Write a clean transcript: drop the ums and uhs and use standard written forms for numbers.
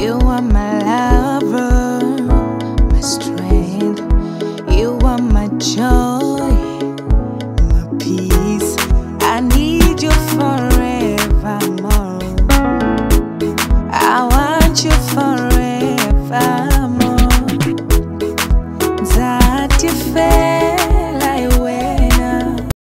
You are my lover, my strength. You are my joy, my peace. I need you forevermore. I want you forever.